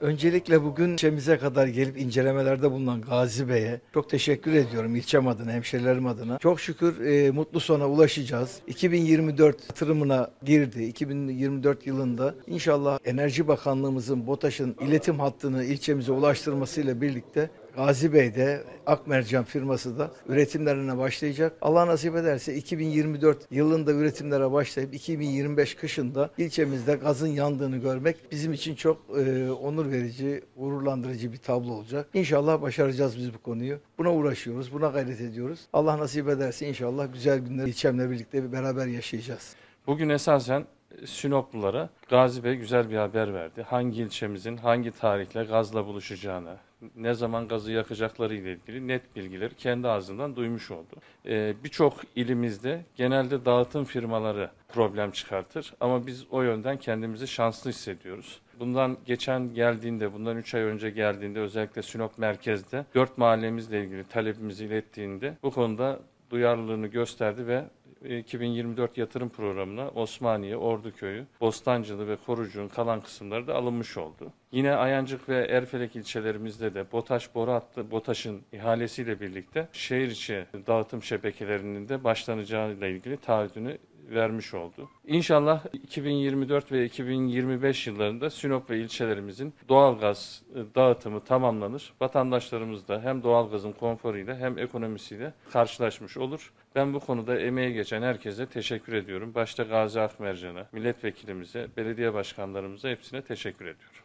Öncelikle bugün ilçemize kadar gelip incelemelerde bulunan Gazi Bey'e çok teşekkür ediyorum ilçem adına, hemşerilerim adına. Çok şükür mutlu sona ulaşacağız. 2024 yatırımına girdi. 2024 yılında inşallah Enerji Bakanlığımızın BOTAŞ'ın iletim hattını ilçemize ulaştırmasıyla birlikte Gazi Bey de Akmercan firması da üretimlerine başlayacak. Allah nasip ederse 2024 yılında üretimlere başlayıp 2025 kışında ilçemizde gazın yandığını görmek bizim için çok onur verici, gururlandırıcı bir tablo olacak. İnşallah başaracağız biz bu konuyu. Buna uğraşıyoruz, buna gayret ediyoruz. Allah nasip ederse inşallah güzel günler ilçemle birlikte beraber yaşayacağız. Bugün esasen Sinoplulara Gazi Bey güzel bir haber verdi. Hangi ilçemizin hangi tarihle gazla buluşacağını, ne zaman gazı yakacakları ile ilgili net bilgileri kendi ağzından duymuş oldu. Birçok ilimizde genelde dağıtım firmaları problem çıkartır ama biz o yönden kendimizi şanslı hissediyoruz. Bundan 3 ay önce geldiğinde özellikle Sinop merkezde 4 mahallemizle ilgili talebimizi ilettiğinde bu konuda duyarlılığını gösterdi ve 2024 yatırım programına Osmaniye, Orduköy'ü, Bostancılı ve Korucuk'un kalan kısımları da alınmış oldu. Yine Ayancık ve Erfelek ilçelerimizde de BOTAŞ boru hattı, BOTAŞ'ın ihalesiyle birlikte şehir içi dağıtım şebekelerinin de başlanacağıyla ilgili taahhüdünü vermiş oldu. İnşallah 2024 ve 2025 yıllarında Sinop ve ilçelerimizin doğalgaz dağıtımı tamamlanır. Vatandaşlarımız da hem doğalgazın konforuyla hem ekonomisiyle karşılaşmış olur. Ben bu konuda emeği geçen herkese teşekkür ediyorum. Başta Gazi Akmercan'a, milletvekilimize, belediye başkanlarımıza hepsine teşekkür ediyorum.